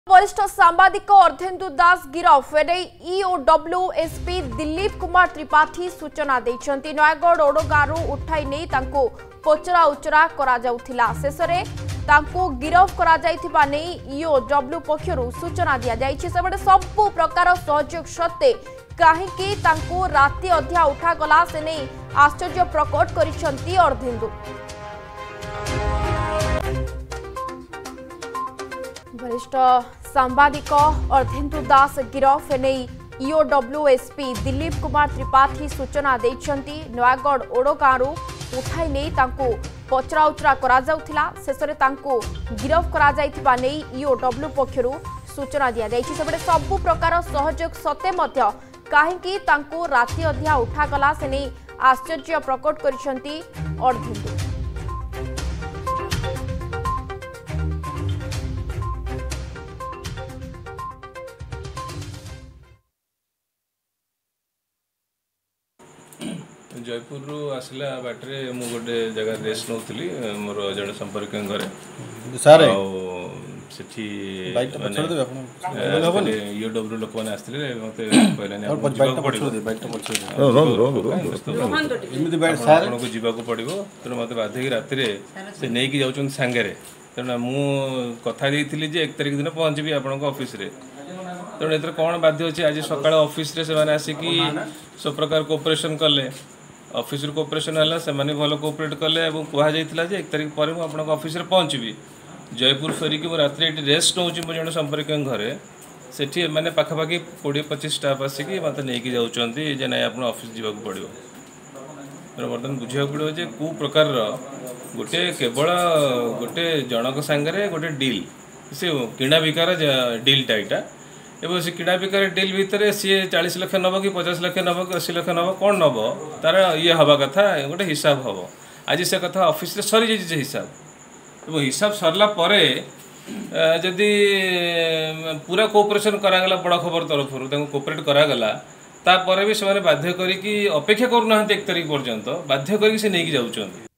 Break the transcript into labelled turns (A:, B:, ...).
A: वरिष्ठ सांबादिक अर्धेन्दु दास गिरफ ईओडब्ल्यू एसपी दिलीप कुमार त्रिपाठी सूचना देइछन्ति। नयागढ़ ओडगारू उठाई नहीं तांको पचरा उचरा करा जाउथिला। शेषरे तांको गिरफ करा जाइथिबा नै ईओडब्ल्यू पक्षरु सूचना दिया जाइछि। सेबडे सबु प्रकार सहयोग सत्ते काहेकि तांको राति अध्या उठा गला से नै आश्चर्य प्रकट करिसन्ति अर्धेन्दु। वरिष्ठ सांबादिक अर्धेन्दु दास गिरफ नहीं ईओडब्ल्यू एसपी दिलीप कुमार त्रिपाठी सूचना देइछन्ति। नयागढ़ ओडगारू उठाई नहीं तांको पचरा उचरा करा जाउथिला। शेषरे तांको गिरफ करा जाइथिबा नै ईओडब्ल्यू पक्षरु सूचना दिया जाइछि। सेबडे सबु प्रकार सहयोग सत्ते मध्य काहेकि तांको राति अध्या उठा गला से नै आश्चर्य प्रकट करिसन्ति अर्धेन्दु।
B: जयपुर आसला बाटे मु गोटे जगह रेस्ट नौली मोर जड़े संपर्क घरे ईओडब्ल्यू लोक मैंने आसते मत आपको जीवाक पड़ो तेणु मत बाधिक राति से नहीं कि जाऊँ सांगे तेणु मु कथा दी 1 तारिख दिन पहुँची आपंक ऑफिस रे तेणु एथर कौन बाध्य अच्छे आज सकाल ऑफिस रे से आसिकी सब प्रकार कोऑपरेशन कले ऑफिस कोऑपरेशन है से भल कोऑपरेट कले कहुई 1 तारिख पर मुझे ऑफिस रे पहुँची जयपुर फेरिकी राति रेस्ट नौ जन संपर्क घरे से मैंने पाखापाखि 20-25 स्टाफ आसिक मत नहीं जाऊँच ना आप ऑफिस जावाक पड़ो तो बर्तमान बुझा पड़ो जे कौ प्रकार गोटे केवल गोटे जनक सांगे गोटे डील से किणा बिकार डील टाइटा एवं से किणा बिकार डील भितर सी 40 लाख नब कि 50 लाख नब कि 80 लाख नब कौन नब तार ये हवा कथा गोटे हिसाब हम आज से कथा ऑफिस रे सरी जाइए हिसाब हिसाब सरला परे जदि पूरा कोऑपरेशन करागला बड़ खबर तरफ कोऑपरेट करागला तापर भी से बाध्य करी अपेक्षा करूना 1 तारिख पर्यंत बाध्य करी से नहीं जाऊँ।